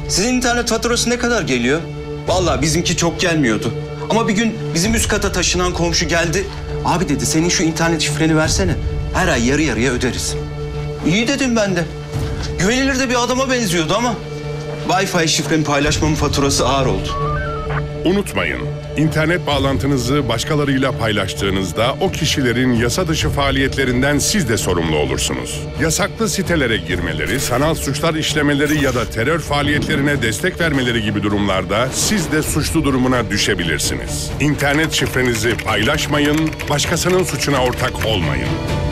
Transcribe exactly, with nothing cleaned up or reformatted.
Sizin internet faturası ne kadar geliyor? Vallahi bizimki çok gelmiyordu. Ama bir gün bizim üst kata taşınan komşu geldi. Abi dedi, senin şu internet şifreni versene. Her ay yarı yarıya öderiz. İyi dedim ben de. Güvenilir de bir adama benziyordu ama Wi-Fi şifremi paylaşmamın faturası ağır oldu. Unutmayın, internet bağlantınızı başkalarıyla paylaştığınızda o kişilerin yasa dışı faaliyetlerinden siz de sorumlu olursunuz. Yasaklı sitelere girmeleri, sanal suçlar işlemeleri ya da terör faaliyetlerine destek vermeleri gibi durumlarda siz de suçlu durumuna düşebilirsiniz. İnternet şifrenizi paylaşmayın, başkasının suçuna ortak olmayın.